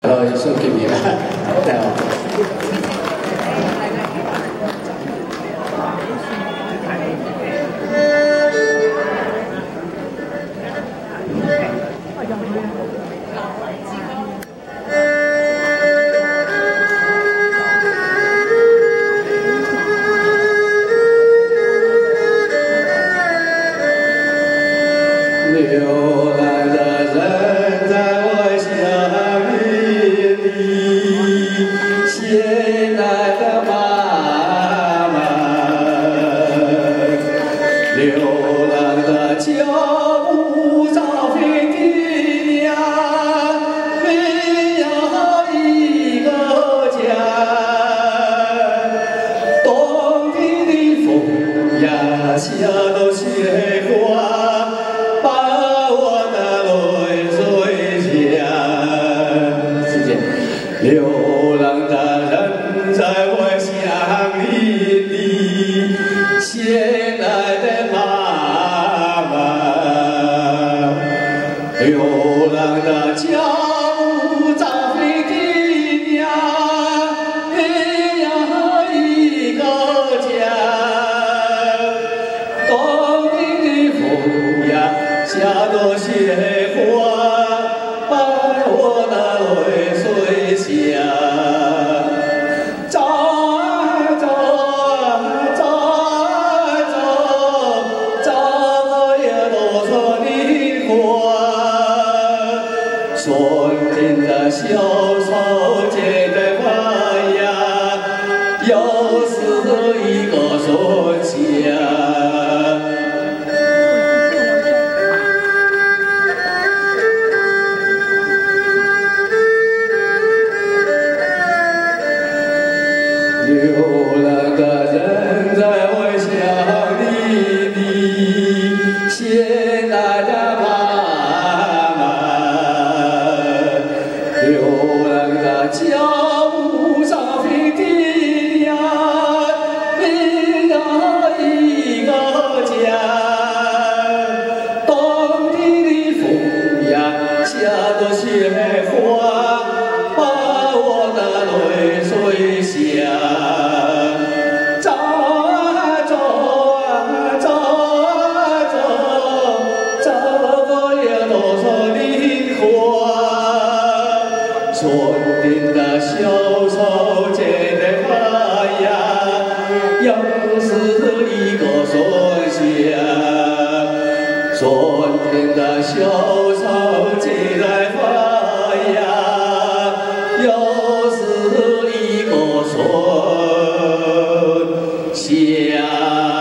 一首给你了，对哦。 流浪的人在我乡林里，亲爱的妈妈，流浪的脚步照飞的娘，没有一个家。冬天的风呀，下到雪花。 流浪的人在我乡林里，亲爱的妈妈，流浪的脚步照飞的娘，没有一个家。冬天的风呀，下着雪花，把我的泪水下。 走啊走啊走啊走，走过了多少年华？春天的小草结的花呀，又是一个春夏。 流浪的人在我乡林里，亲爱的妈妈，流浪的脚步照飞的娘，没有一个家。冬天的风呀，下着雪花，把我的泪水下。 春天的小草结的花呀，又是一个春夏。春天的小草结的花呀，又是一个春夏。